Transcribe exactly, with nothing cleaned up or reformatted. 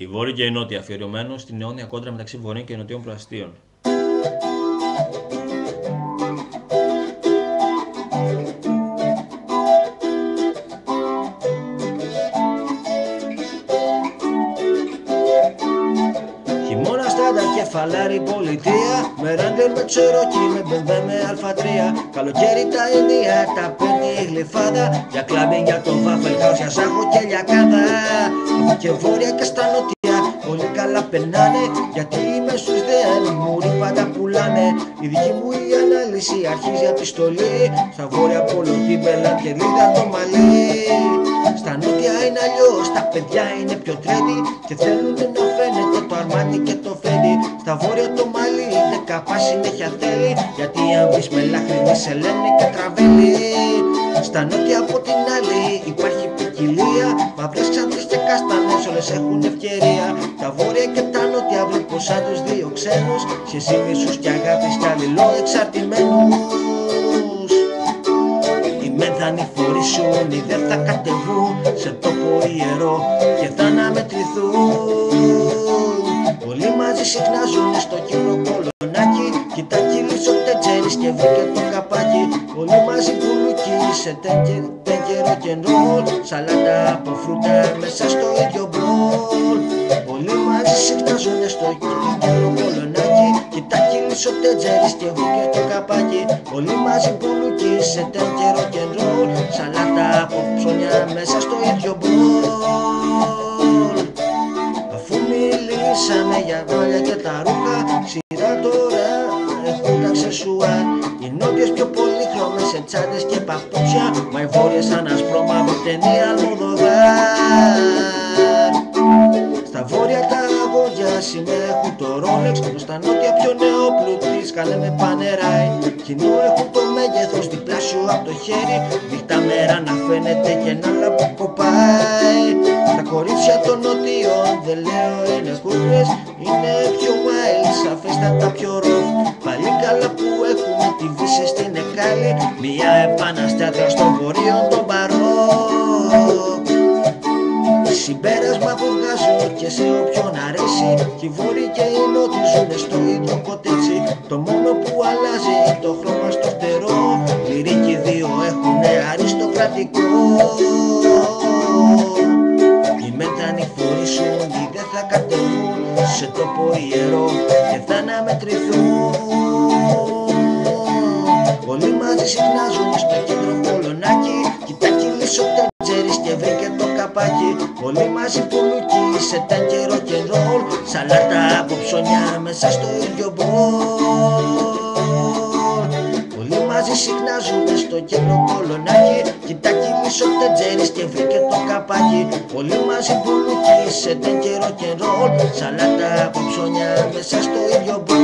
Η Βόρεια και η Νότια, αφιερωμένο στην αιώνια κόντρα μεταξύ βορείων και νοτιών προαστίων. Χειμώνα στάντα κεφαλάρη πολιτεία, με ράντερ με Τσερόκι, με μπεμβέ με αλφα τρία. Καλοκαίρι τα ενία, τα παίρνει η γλυφάδα, για κλάμπινγκ, για το Waffle House, για Ζάχο και λιακάδα. Από και βόρεια και στα νότια όλοι καλά περνάνε, γιατί είμαι στους δέαν μουροί πάντα πουλάνε. Η δική μου η ανάλυση αρχίζει από τη στολή, στα βόρεια πόλο την Μπέλα και Λίδα το μαλλί. Στα νότια είναι αλλιώς, τα παιδιά είναι πιο τρέντι και θέλουν να φαίνεται το Αρμάνι και το Φέντι. Στα βόρεια το μαλλί δεκαπά συνέχεια θέλει, γιατί αν βρεις με λάχρινη σε λένε και τραβέλει. Στα νότια από την άλλη υπάρχει ποικιλία, μαύρες, ξάνθες και καστανές όλες έχουν ευκαιρία. Τα βόρεια και τα νότια βλέπω σαν τους δύο ξένους, σχέση μίσους και αγάπης κι αλληλοεξαρτημένους. Οι μέδανοι φορήσουν, οι δεν θα κατεβούν σε τόπο ιερό και θα αναμετρηθούν. Όλοι μαζί συχνάζουν στο κύριο κολονάκι, κοίτα κύλισο τετζέρις και βρήκε το καπάκι. Όλοι μαζί πουλούκι σε τέγκερο και ρολ, σαλάτα από φρούτα μέσα στο ίδιο μπολ. Όλοι μαζί συχνάζουν στο κύριο κολονάκι, κοίτα κύλισο τετζέρις και βρήκε το καπάκι. Όλοι μαζί πουλούκι σε τέγκερο και ρολ, σαλάτα από ψώνια μέσα στο ίδιο μπολ. Αφού μιλήσαμε για μάλια και τα ρούχα, σειρά τώρα έχουν τα αξεσουάρ. Οι νότιες πιο πολύχρωμες σε τσάντες και παπούτσια, μα οι βόρειες σαν ασπρόμαυρη ταινία Αλμοδοβάρ. Στα βόρεια τα αγόρια σημαία έχουν το Rolex, ενώ στα νότια πιο νεοπλουτοί σκάνε με πανεράι. Κοινό έχουν το μέγεθος διπλάσιο από το χέρι, νύχτα μέρα να φαίνεται και ένα λαμπού κοπάει. Τα κορίτσια των νοτιών δεν λέω είναι κούρες, είναι πιο wild, σαφέστατα πιο rough. Πάλι καλά που έχουμε τη Βύση στην Εκάλη, μια επαναστάτρια στο βορείο των Μπαρόκ. Συμπέρασμα που βγάζω και σε όποιον αρέσει, κι οι βόρειοι και οι νότιοι ζουνε στο ίδιο κοτέτσι. Το μόνο που αλλάζει το χρώμα στο φτερό, λυρίκοι δύο έχουνε αριστοκρατικό. Οι μέτανοι φορήσουν, οι δεν θα κατεβούν σε τόπο ιερό και θα αναμετρηθούν. Όλοι μαζί συχνάζουν στο κέντρο κολονάκι, κοιτά κύλισο τετζέρις και βρήκε το καπάκι. Όλοι μαζί πουλούκι σε τέγκερο και ρολ, σαλάτα από ψώνια μέσα στο ίδιο μπολ. Όλοι μαζί συχνάζουν στο κέντρο κολονάκι, κοιτά κύλισο τετζέρις και βρήκε το καπάκι. Όλοι μαζί πουλούκι σε τέγκερο και ρολ, σαλάτα από ψώνια μέσα στο ίδιο μπολ.